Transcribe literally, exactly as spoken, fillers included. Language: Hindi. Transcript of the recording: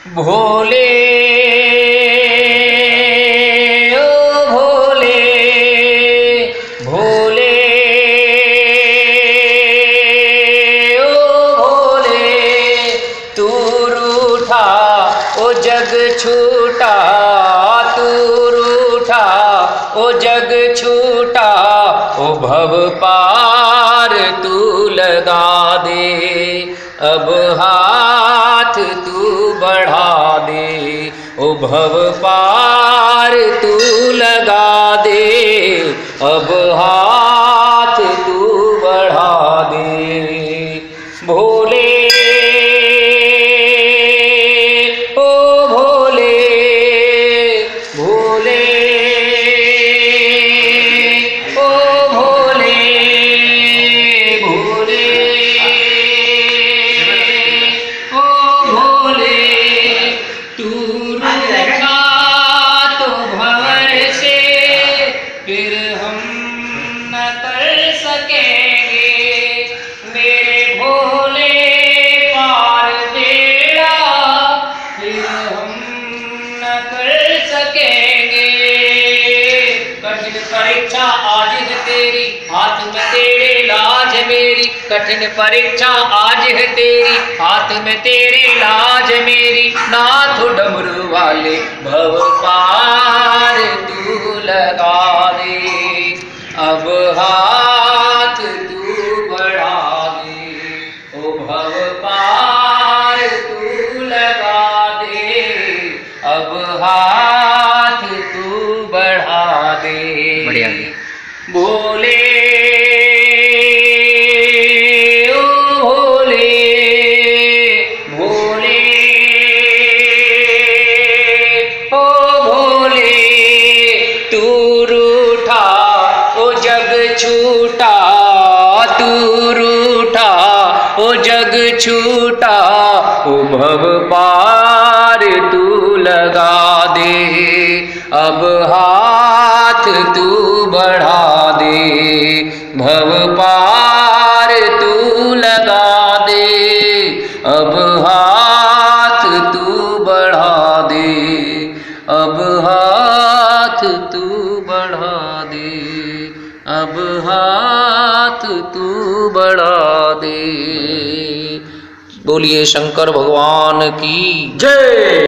भोले ओ भोले भोले ओ भोले, तू रूठा ओ जग छूटा, तू रूठा ओ जग छूटा, ओ भव पार तू लगा दे, अब हाथ तू बढ़ा दे, ओ भव पार तू लगा दे, अब हाथ तू बढ़ा दे। भोले ओ भोले भोले ओ भोले भोले ओ भोले, तू रूठा तो भंवर से फिर हम न कर सकेंगे, मेरे भोले पार बेड़ा फिर हम न कर सकेंगे। कठिन परीक्षा आज है तेरी, हाथ में तेरे लाज मेरी, कठिन परीक्षा आज है तेरी, हाथ में तेरे लाज मेरी, नाथ डमरू वाले भव पार तू लगा दे, अब हाथ तू बढ़ा दे, ओ भव पार तू लगा दे, अब हाथ तू बढ़ा दे। बढ़िया। भोले ओ भोले भोले ओ भोले, तू रूठा ओ जग छूटा, तू रूठा ओ जग छूटा, ओ भव पार तू लगा दे, अब हाथ तू बढ़ा दे, भव पार तू लगा दे, अब हाथ तू बढ़ा दे, अब हाथ तू बढ़ा दे, अब हाथ तू बढ़ा दे। बोलिए शंकर भगवान की जय।